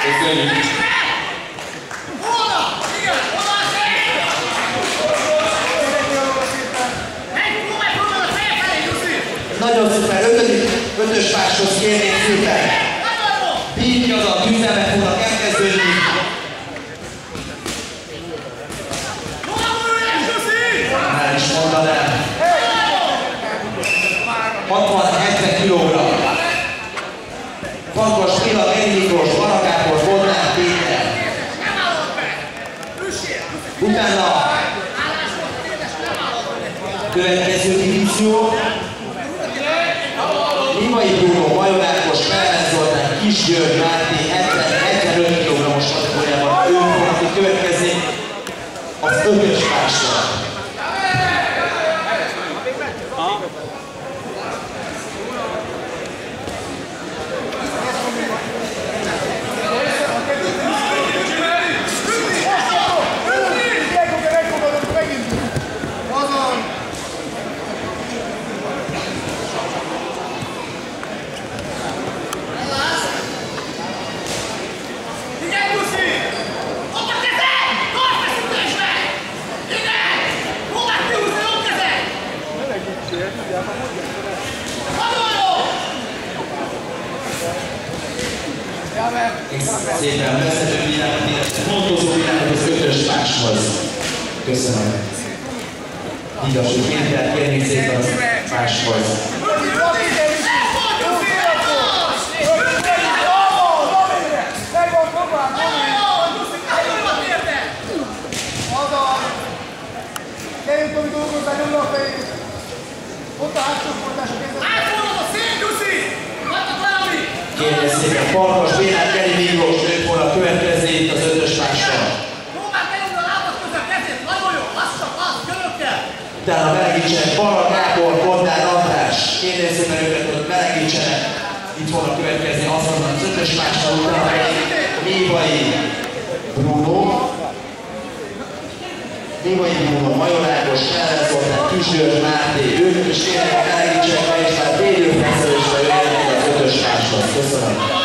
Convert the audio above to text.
Köszönjük! Nagyon szuper, ötös páshoz kérnék szépen. Díjnyazat, üzemek fognak elkezdődni. Már is mondanám. 60-70 kg. Farkas Béla, Geri Miklós, Balagh Gábor, Bodnár Péter. Utána következő divízió. Limai Bruno, Major Ákos, Ferenc Zoltán, Kis György, Máté, 75 kg-os kategóriában ők fognak következni az ötös pásra. Szépen vezető világot, illetve montozó világot az ötös páshoz. Köszönöm. Igazság Péter, kérnék szépen az páshoz. Gyerünk, Tomi, dolgozzál, nyomd a fejét! Ott a hátsófordás a kézzel! Átfordod a szél, Gyuszi! Hagytak valami! Kérnék szépen Farkas Béla, Geri Miklós, ők fognak következni itt az ötös pással. Próbáld benyomni a lábad között kezét, nagyon jó! Lassan, lassan, körökkel! Utána melegítsenek Balagh Gábor, Bodnár András. Kérnék szépen őket, hogy melegítsenek. Itt fognak következni azonnal az ötös pással, utána Limai Bruno. Limai Bruno, Major Ákos, Ferenc Zoltán, Kis György, Máté, ők is kérnek, melegítsenek, és már védőfeszülésre jöjjenek az ötös páshoz. Köszönöm.